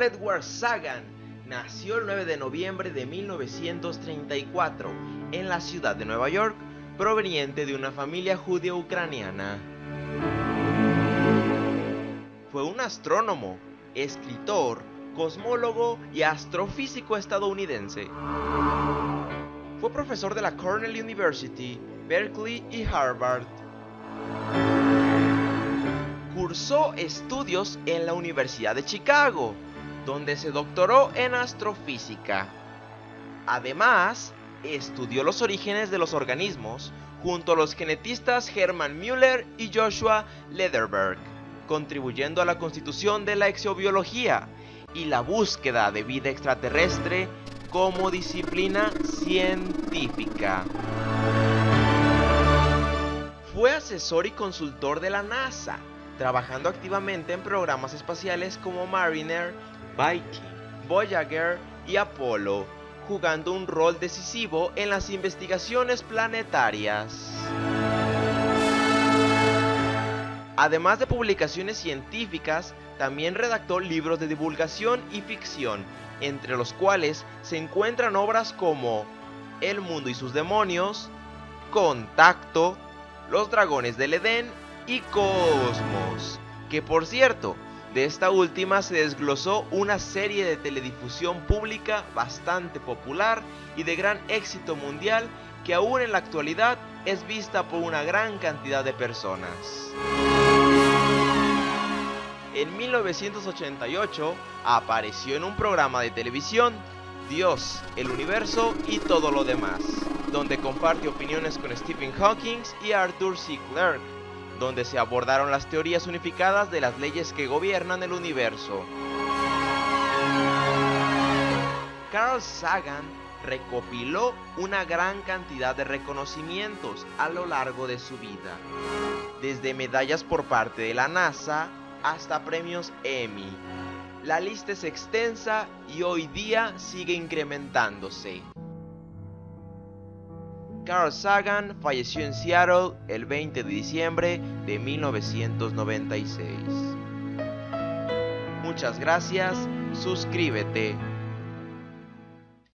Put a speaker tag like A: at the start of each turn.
A: Edward Sagan nació el 9 de noviembre de 1934 en la ciudad de Nueva York, proveniente de una familia judío-ucraniana. Fue un astrónomo, escritor, cosmólogo y astrofísico estadounidense. Fue profesor de la Cornell University, Berkeley y Harvard. Cursó estudios en la Universidad de Chicago, donde se doctoró en astrofísica. Además, estudió los orígenes de los organismos junto a los genetistas Hermann Müller y Joshua Lederberg, contribuyendo a la constitución de la exobiología y la búsqueda de vida extraterrestre como disciplina científica. Fue asesor y consultor de la NASA, trabajando activamente en programas espaciales como Mariner, Viking, Voyager y Apollo, jugando un rol decisivo en las investigaciones planetarias. Además de publicaciones científicas, también redactó libros de divulgación y ficción, entre los cuales se encuentran obras como El mundo y sus demonios, Contacto, Los dragones del Edén y Cosmos, que por cierto, de esta última se desglosó una serie de teledifusión pública bastante popular y de gran éxito mundial que aún en la actualidad es vista por una gran cantidad de personas. En 1988 apareció en un programa de televisión, Dios, el universo y todo lo demás, donde comparte opiniones con Stephen Hawking y Arthur C. Clarke, donde se abordaron las teorías unificadas de las leyes que gobiernan el universo. Carl Sagan recopiló una gran cantidad de reconocimientos a lo largo de su vida, desde medallas por parte de la NASA hasta premios Emmy. La lista es extensa y hoy día sigue incrementándose. Carl Sagan falleció en Seattle el 20 de diciembre de 1996. Muchas gracias, suscríbete.